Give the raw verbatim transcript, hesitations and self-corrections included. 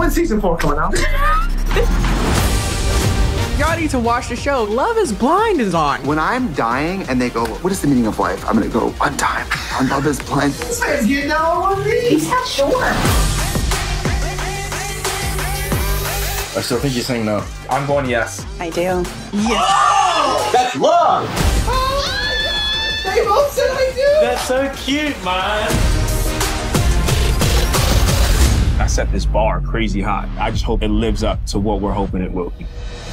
When's season four coming out? Y'all need to watch the show. Love is Blind is on. When I'm dying and they go, what is the meaning of life? I'm gonna go, one time on Love is Blind. This man's getting out on one knee. He's not sure. I still think you're saying no. I'm going yes. I do. Yes. Oh! That's love! Oh my God! They both said I do! That's so cute, man. I set this bar crazy high. I just hope it lives up to what we're hoping it will be.